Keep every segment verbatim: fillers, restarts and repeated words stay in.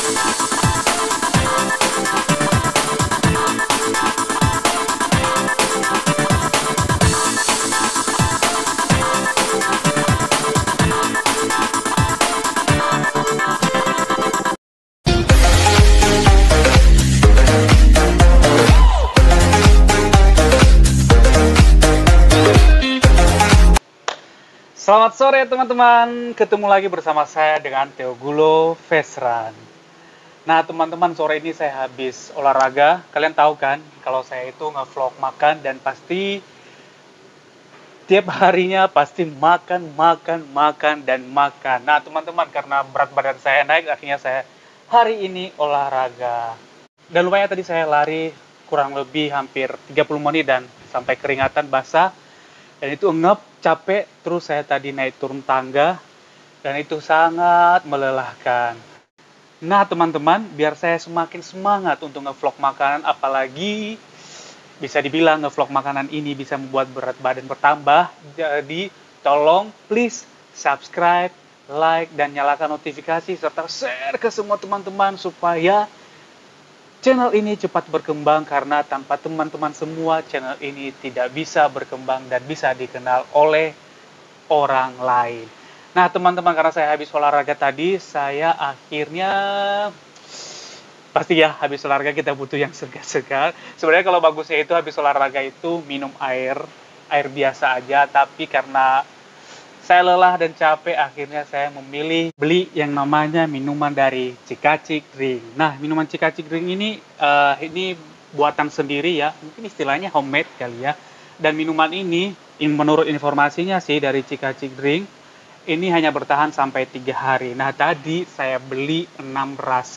Selamat sore teman-teman, ketemu lagi bersama saya dengan Theo Gulo Vesran. Nah teman-teman, sore ini saya habis olahraga. Kalian tahu kan kalau saya itu nge-vlog makan dan pasti tiap harinya pasti makan, makan, makan, dan makan. Nah teman-teman, karena berat badan saya naik, akhirnya saya hari ini olahraga. Dan lumayan tadi saya lari kurang lebih hampir tiga puluh menit dan sampai keringatan basah. Dan itu ngep, capek, terus saya tadi naik turun tangga, dan itu sangat melelahkan. Nah teman-teman, biar saya semakin semangat untuk nge-vlog makanan, apalagi bisa dibilang nge-vlog makanan ini bisa membuat berat badan bertambah, jadi tolong please subscribe, like, dan nyalakan notifikasi, serta share ke semua teman-teman supaya channel ini cepat berkembang, karena tanpa teman-teman semua, channel ini tidak bisa berkembang dan bisa dikenal oleh orang lain. Nah teman-teman, karena saya habis olahraga tadi, saya akhirnya, pasti ya habis olahraga kita butuh yang segar-segar. Sebenarnya kalau bagusnya itu habis olahraga itu minum air, air biasa aja, tapi karena saya lelah dan capek, akhirnya saya memilih beli yang namanya minuman dari Cikacik Drink. Nah, minuman Cikacik Drink ini, uh, ini buatan sendiri ya, mungkin istilahnya homemade kali ya. Dan minuman ini, menurut informasinya sih dari Cikacik Drink, ini hanya bertahan sampai tiga hari. Nah, tadi saya beli enam rasa.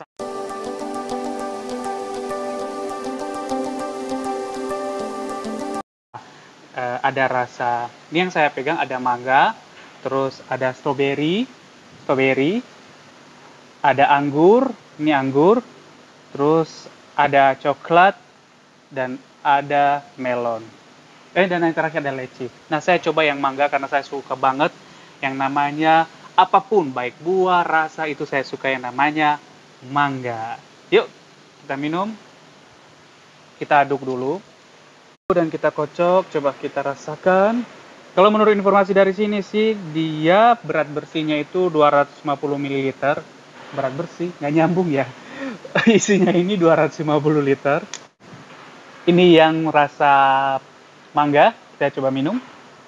Uh, ada rasa, ini yang saya pegang ada mangga, terus ada strawberry, strawberry, ada anggur, ini anggur, terus ada coklat, dan ada melon. Eh, dan yang terakhir ada leci. Nah, saya coba yang mangga karena saya suka banget yang namanya apapun, baik buah, rasa, itu saya suka yang namanya mangga. Yuk, kita minum. Kita aduk dulu. Dan kita kocok, coba kita rasakan. Kalau menurut informasi dari sini sih, dia berat bersihnya itu dua ratus lima puluh mililiter. Berat bersih, nggak nyambung ya. Isinya ini dua ratus lima puluh liter. Ini yang rasa mangga, kita coba minum.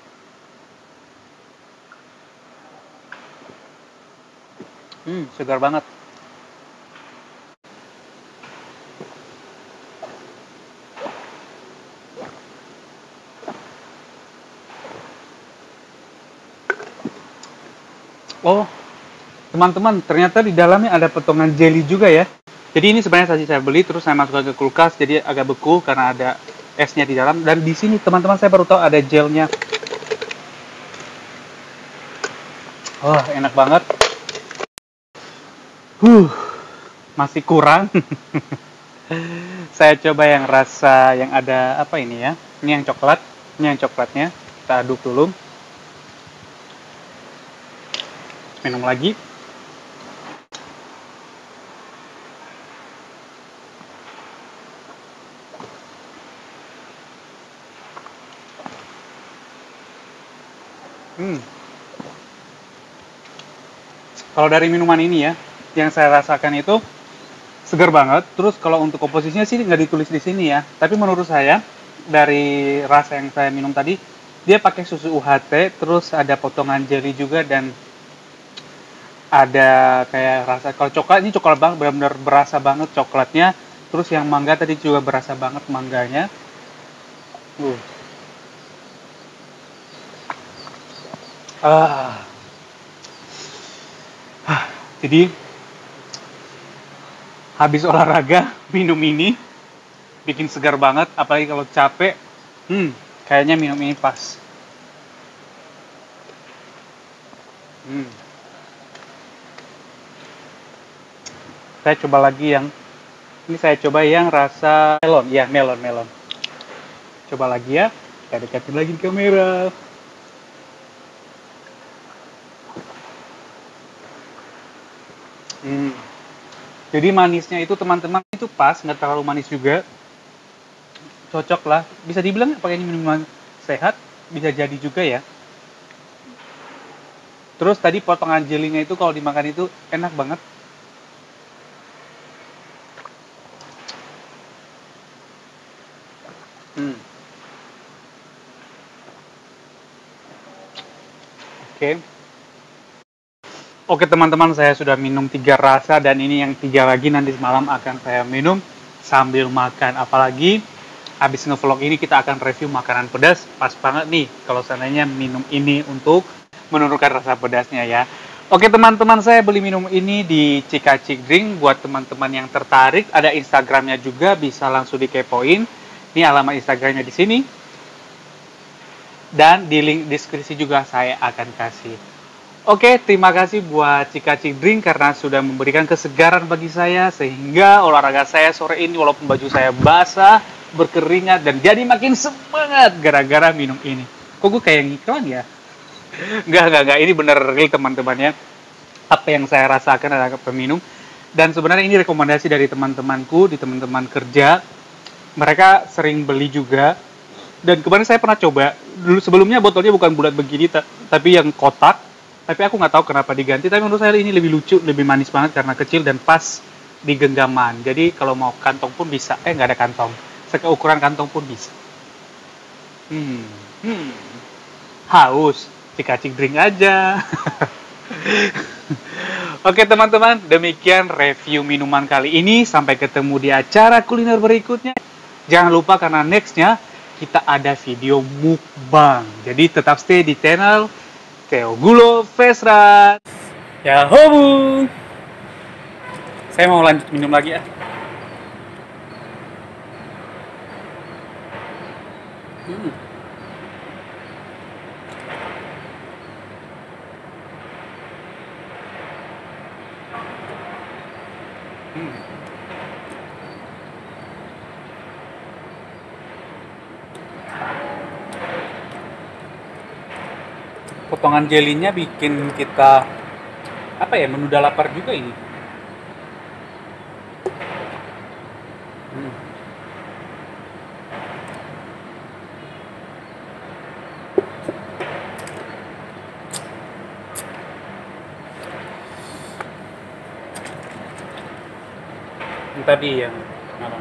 Hmm, segar banget. Oh, teman-teman, ternyata di dalamnya ada potongan jelly juga ya. Jadi ini sebenarnya tadi saya beli, terus saya masukkan ke kulkas, jadi agak beku karena ada esnya di dalam. Dan di sini teman-teman saya baru tahu ada gelnya. Wah, enak banget. Huh, masih kurang. Saya coba yang rasa yang ada apa ini ya? Ini yang coklat, ini yang coklatnya. Kita aduk dulu. Minum lagi. Hmm. Kalau dari minuman ini ya, yang saya rasakan itu segar banget. Terus kalau untuk komposisinya sih nggak ditulis di sini ya. Tapi menurut saya dari rasa yang saya minum tadi, dia pakai susu U H T, terus ada potongan jelly juga, dan ada kayak rasa, kalau coklat ini coklat banget, benar-benar berasa banget coklatnya. Terus yang mangga tadi juga berasa banget mangganya. Uh. Ah. Ah. Jadi habis olahraga minum ini bikin segar banget, apalagi kalau capek. Hmm, kayaknya minum ini pas. Hmm. Saya coba lagi yang ini, saya coba yang rasa melon, ya melon melon. Coba lagi ya, kita dekatin lagi di kamera. Hmm. Jadi manisnya itu teman-teman itu pas, nggak terlalu manis juga, cocok lah. Bisa dibilang pakai ini minuman sehat, bisa jadi juga ya. Terus tadi potongan jelinya itu kalau dimakan itu enak banget. Hmm. Oke. Oke teman-teman, saya sudah minum tiga rasa dan ini yang tiga lagi nanti malam akan saya minum sambil makan. Apalagi habis ngevlog ini kita akan review makanan pedas. Pas banget nih kalau seandainya minum ini untuk menurunkan rasa pedasnya ya. Oke teman-teman, saya beli minum ini di Cikacik Drink. Buat teman-teman yang tertarik, ada Instagramnya juga, bisa langsung dikepoin. Ini alamat Instagramnya di sini. Dan di link deskripsi juga saya akan kasih. Oke, terima kasih buat Cikacik Drink karena sudah memberikan kesegaran bagi saya sehingga olahraga saya sore ini walaupun baju saya basah, berkeringat dan jadi makin semangat gara-gara minum ini. Kok gue kayak ngiklan ya? Enggak, enggak, enggak. Ini bener real teman-teman ya. Apa yang saya rasakan adalah peminum. Dan sebenarnya ini rekomendasi dari teman-temanku, di teman-teman kerja. Mereka sering beli juga. Dan kemarin saya pernah coba. Dulu sebelumnya botolnya bukan bulat begini, tapi yang kotak. Tapi aku nggak tahu kenapa diganti. Tapi menurut saya ini lebih lucu, lebih manis banget karena kecil dan pas di genggaman. Jadi kalau mau kantong pun bisa. Eh, nggak ada kantong. Sekeukuran kantong pun bisa. Hmm, hmm. Haus. Cikacik Drink aja. Oke teman-teman, demikian review minuman kali ini. Sampai ketemu di acara kuliner berikutnya. Jangan lupa karena nextnya kita ada video mukbang. Jadi tetap stay di channel Theo Gulo Vesran. Yahoo! Saya mau lanjut minum lagi ya. Hmm. Hmm. Potongan jelinya bikin kita apa ya, menunda lapar juga ini. Hmm. Ini tadi yang malam.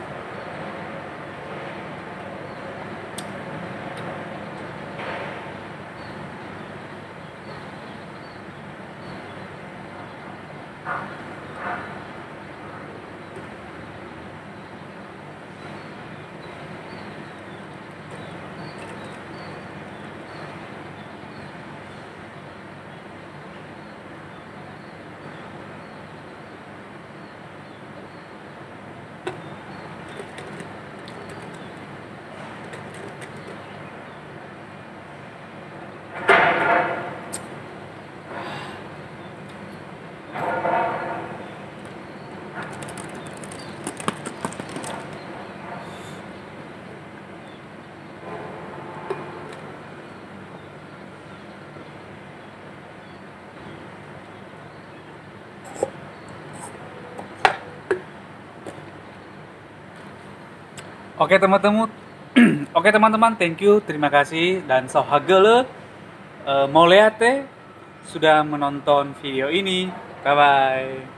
Oke teman-teman, oke teman-teman, thank you, terima kasih dan sohagele uh, mau lihat sudah menonton video ini, bye bye.